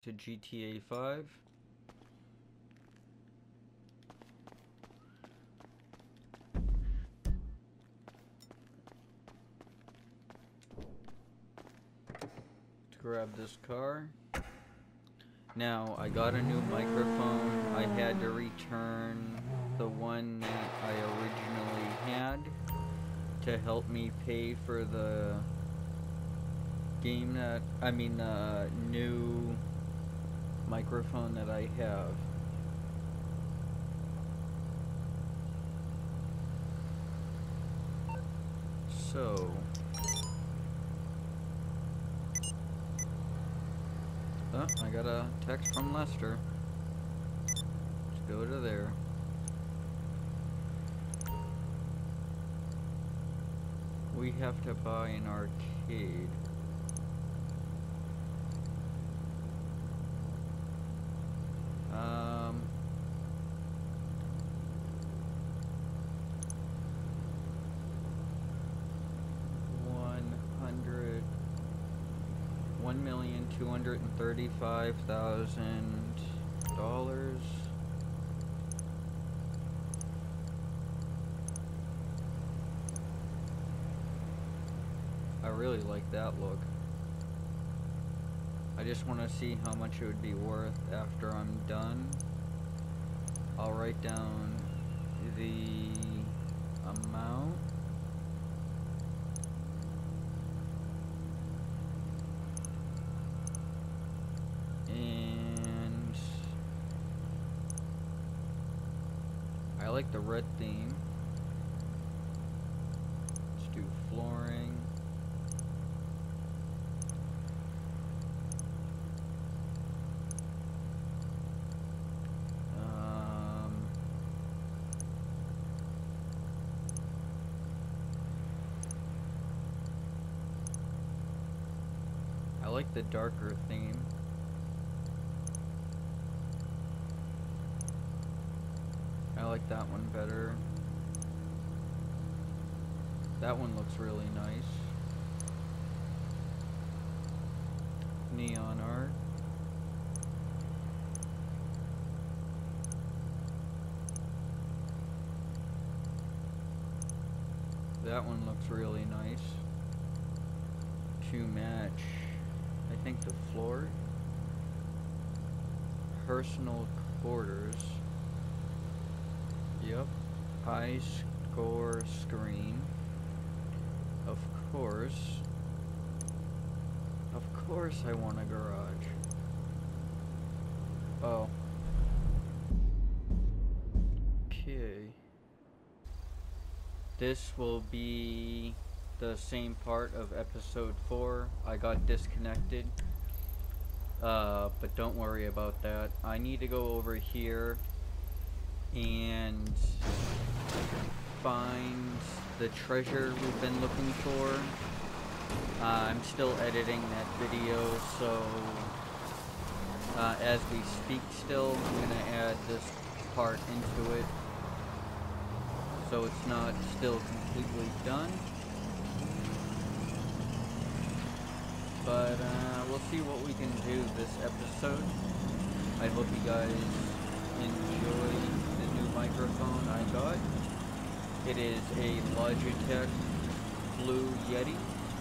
to GTA 5. To grab this car. Now, I got a new microphone. I had to return the one that I originally had to help me pay for the game that, new microphone that I have. So, oh, I got a text from Lester. Let's go to there. We have to buy an arcade. $1,235,000. I really like that look. I just want to see how much it would be worth after I'm done. I'll write down the amount. And I like the red theme. Let's do flooring. I like the darker theme. I like that one better. That one looks really nice. Neon art. That one looks really nice. To match, I think, the floor. Personal quarters. Yep. High score screen. Of course I want a garage. Oh. Okay. This will be the same part of episode 4. I got disconnected. But don't worry about that. I need to go over here and find the treasure we've been looking for. I'm still editing that video, so as we speak still, I'm gonna add this part into it so it's not still completely done. But we'll see what we can do this episode. I hope you guys enjoy the new microphone I got. It is a Logitech Blue Yeti.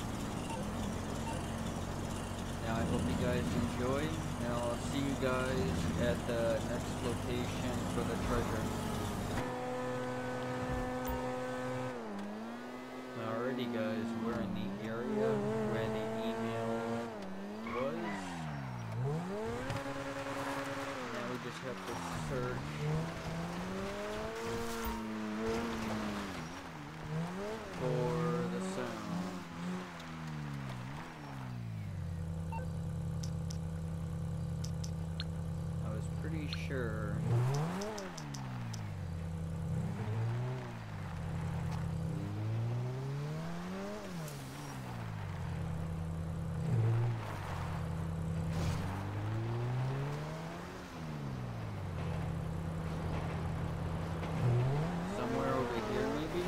Now I hope you guys enjoy, and I'll see you guys at the next location for the treasure. Alrighty guys, we're in the area where the email was. Now we just have to search for the sound. I was pretty sure. Somewhere over here, maybe?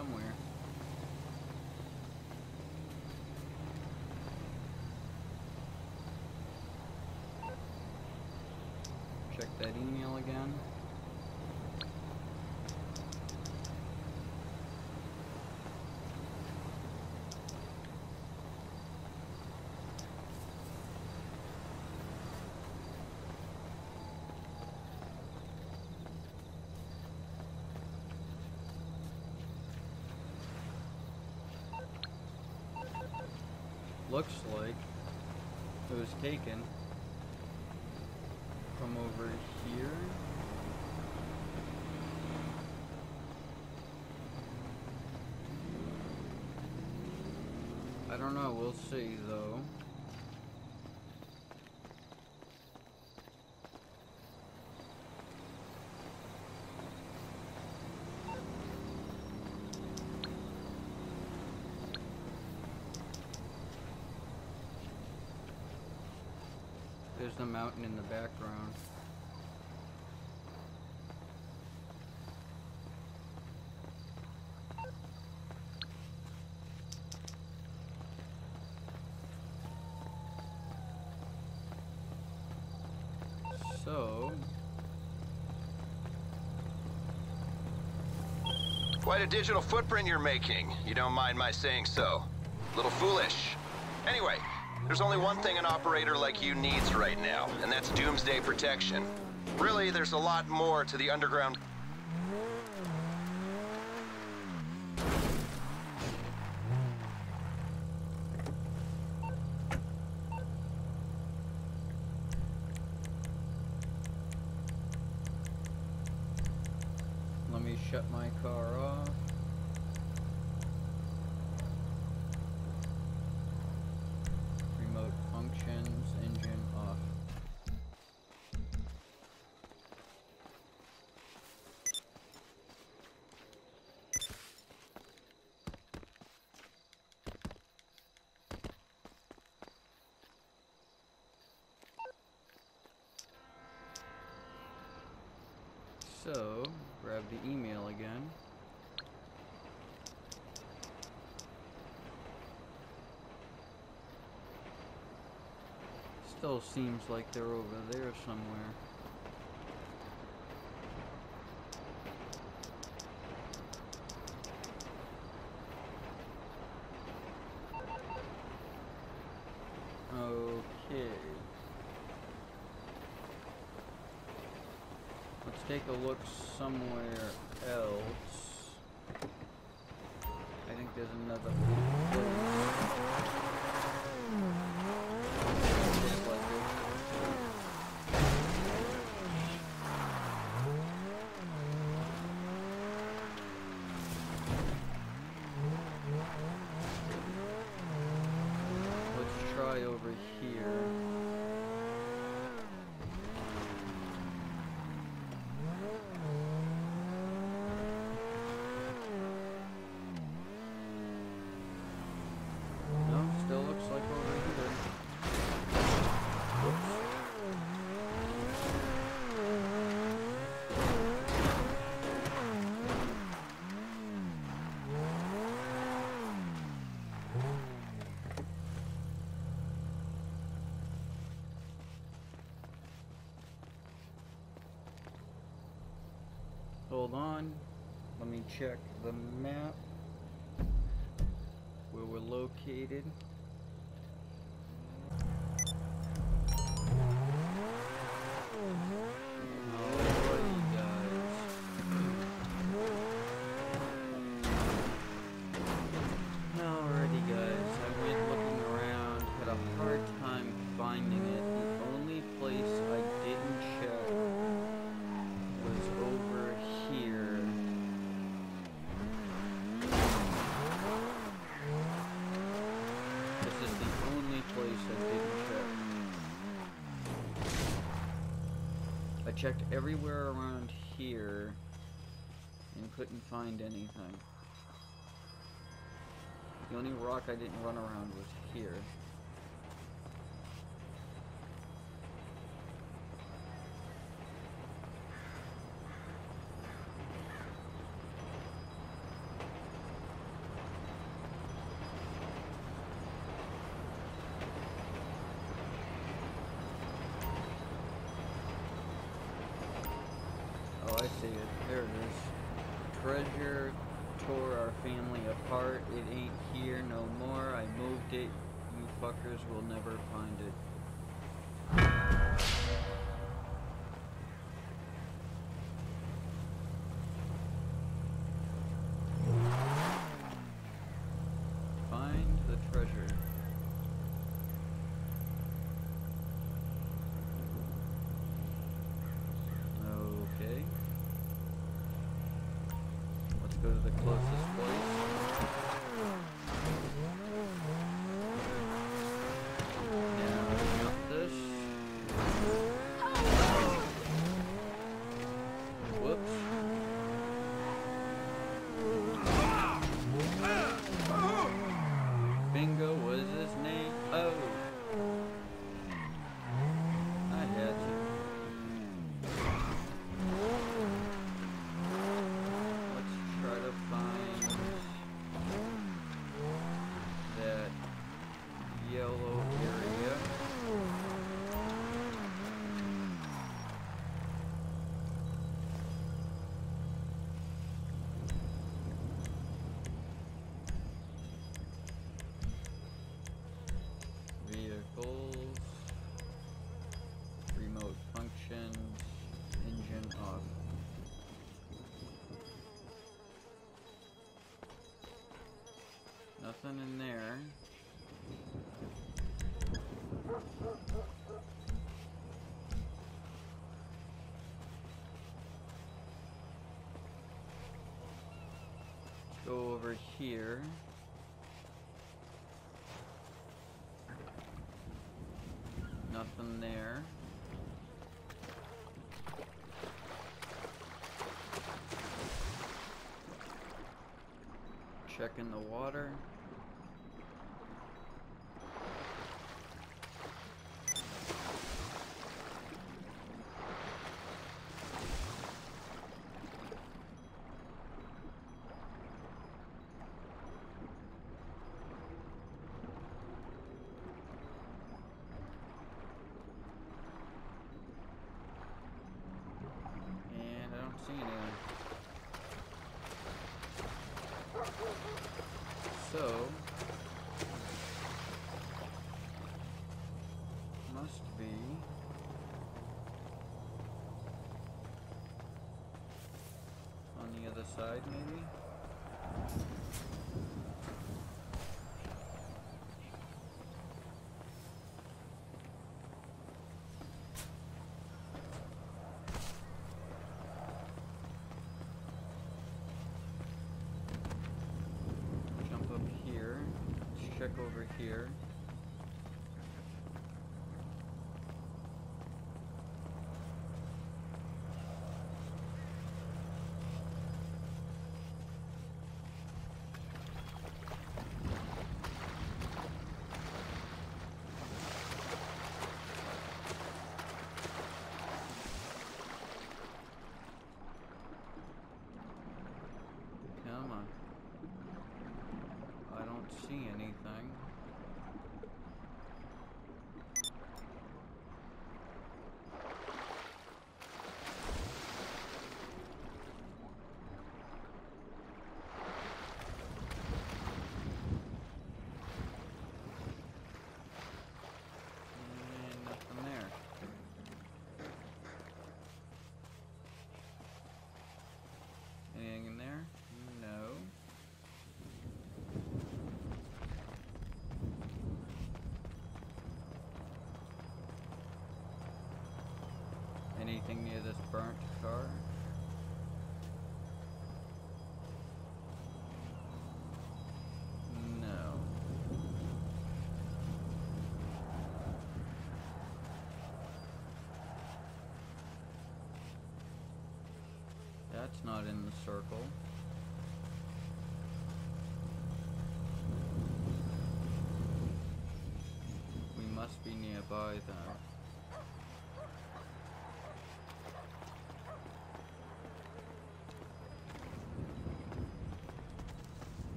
somewhere. Check that email again. Looks like it was taken from over here. I don't know, we'll see though. There's the mountain in the background. So... quite a digital footprint you're making. You don't mind my saying so. A little foolish. Anyway, there's only one thing an operator like you needs right now, and that's doomsday protection. Really, there's a lot more to the underground. Let me shut my car off. Remote functions, engine off. So, grab the email again. Still seems like they're over there somewhere. Okay. Let's take a look somewhere else. I think there's another place. Let's try over here. No, still looks like over here. Whoops. Hold on, let me check the map where we're located. Alrighty guys. Alrighty guys, I went looking around, had a hard time finding it. The only place I didn't check was over here. This is the only place I didn't check. I checked everywhere around here and couldn't find anything. The only rock I didn't run around was here. see it. There it is. Treasure tore our family apart. It ain't here no more. I moved it. You fuckers will never find it. Find the treasure. Okay. Let's go to the closest place. Now, jump this. Whoops. Bingo was his name. Oh. I had to. Let's try to find that yellow area. Vehicles, remote functions, engine off. Nothing in there. Let's go over here. Nothing there. Checking the water. And I don't see anything. So, must be on the other side, maybe? Jump up here. Let's check over here. Come on. I don't see anything. And nothing there. Anything in there? No. Anything near this burnt car? No. That's not in the circle. We must be nearby then.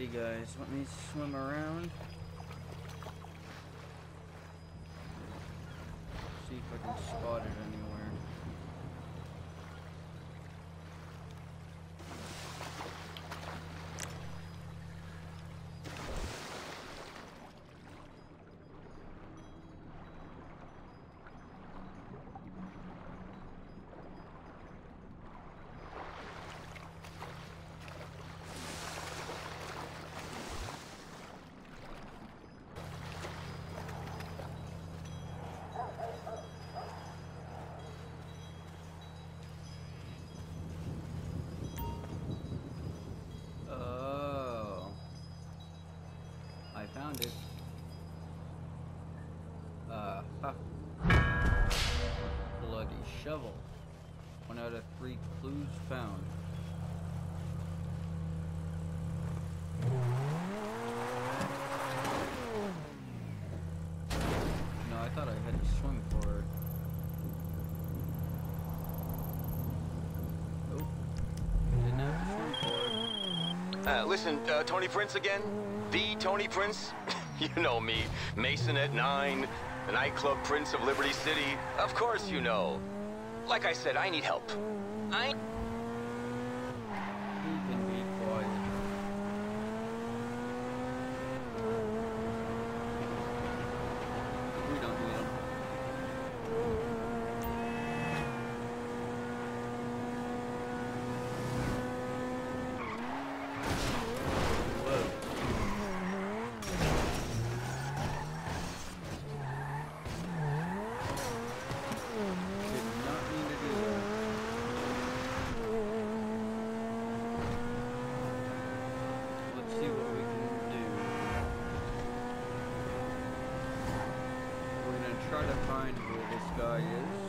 Alrighty guys, let me swim around. See if I can spot it anywhere. Found it. Bloody shovel. 1 out of 3 clues found. No, I thought I had to swim for it. Nope. Didn't have to swim for it. Listen, Tony Prince again? The Tony Prince? You know me. Mason at 9, the nightclub Prince of Liberty City. Of course you know. Like I said, I need help. You can be quiet. We don't need them. Try to find where this guy is.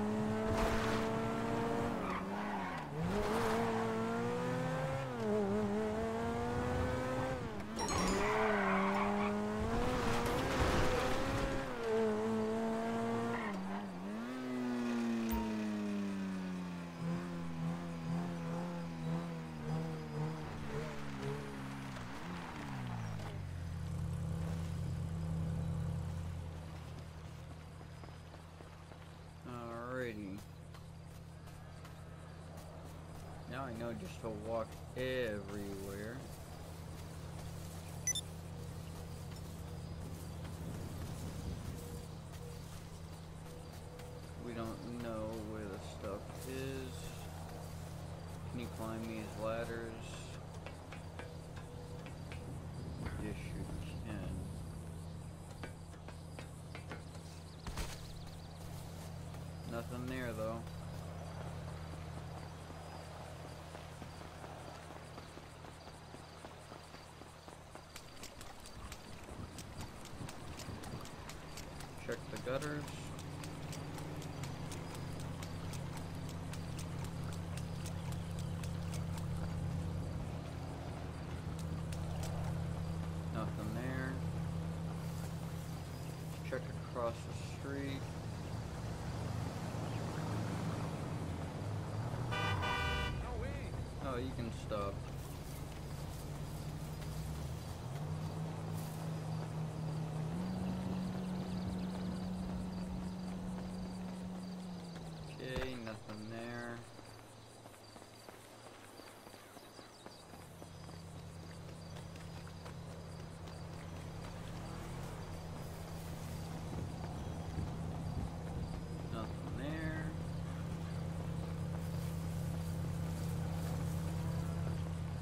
Now I know just to walk everywhere. We don't know where the stuff is. Can you climb these ladders? Yes, you can. Nothing there though. Check the gutters. Nothing there. Check across the street. Oh, you can stop. Okay, nothing there. Nothing there.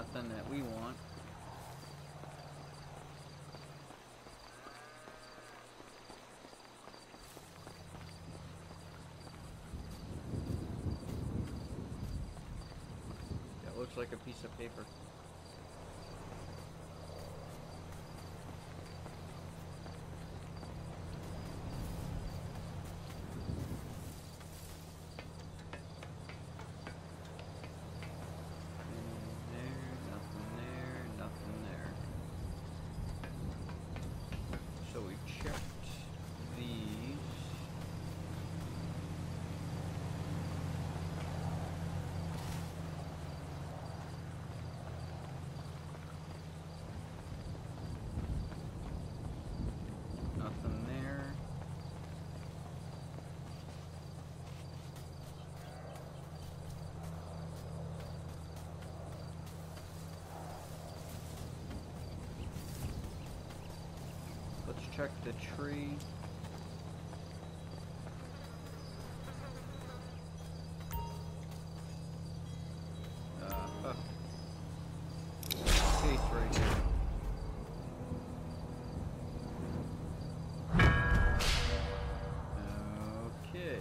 nothing that we want. That looks like a piece of paper. So we checked these. Nothing there. Let's check the tree. Case right here. Okay.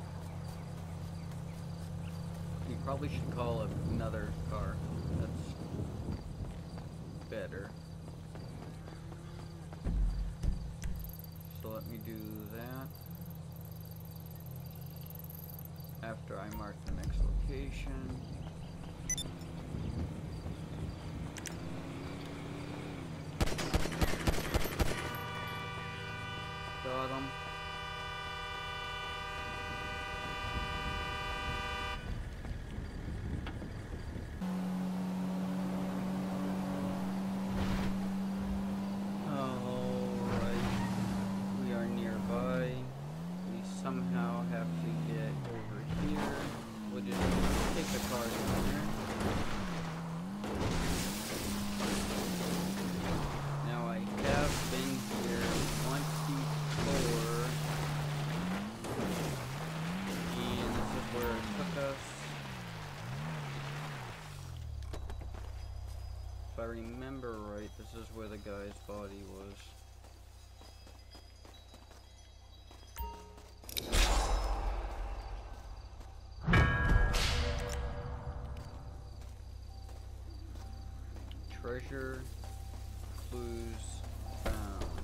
We probably should call it another car. That's better. So let me do that. After I mark the next location. Got him. Somehow have to get over here. We'll just take the car down there. Now I have been here once before, and this is where it took us. If I remember right, this is where the guy's body was. Treasure, clues found.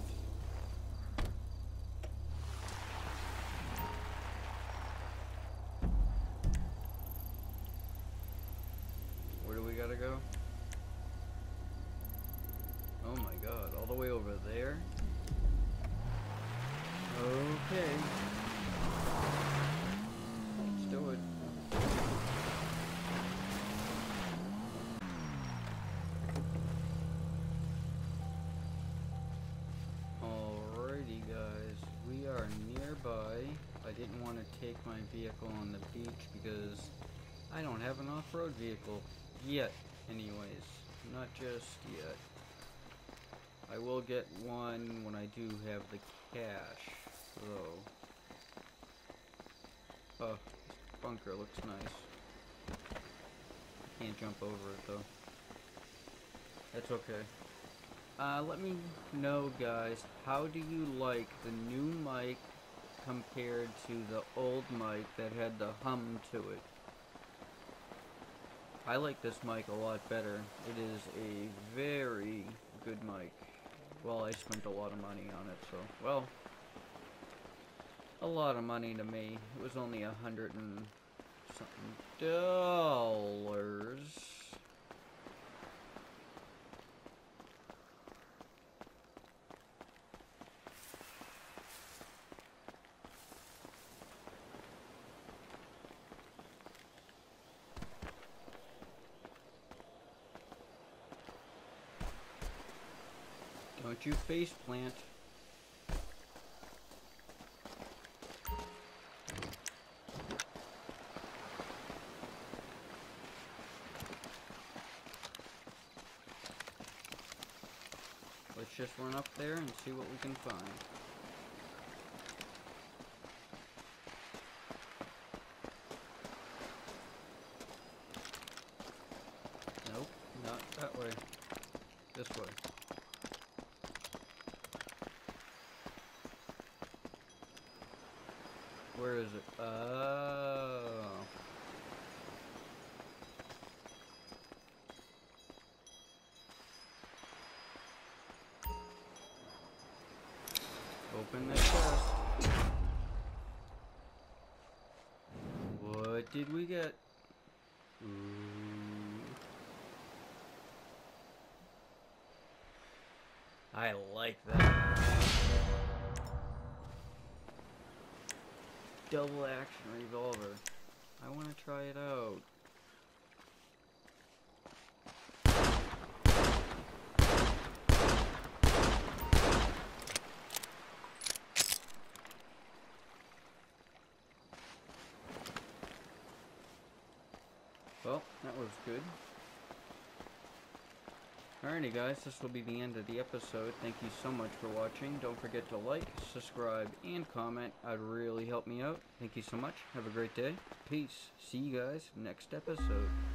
Where do we gotta go? Oh my god, all the way over there? Okay. Let's do it. I didn't want to take my vehicle on the beach because I don't have an off-road vehicle yet, anyways. Not just yet. I will get one when I do have the cash, though. Oh, this bunker looks nice. Can't jump over it, though. That's okay. Let me know, guys, how do you like the new mic compared to the old mic that had the hum to it? I like this mic a lot better. It is a very good mic. Well, I spent a lot of money on it, so, well, a lot of money to me. It was only $100 and something dollars. Don't you face plant. Let's just run up there and see what we can find. Nope, not That way. This way. Where is it? Oh. Open the chest. What did we get? Ooh. I like that. Double action revolver. I want to try it out. Well, that was good. Alrighty guys, this will be the end of the episode. Thank you so much for watching. Don't forget to like, subscribe, and comment. That'd really help me out. Thank you so much. Have a great day. Peace. See you guys next episode.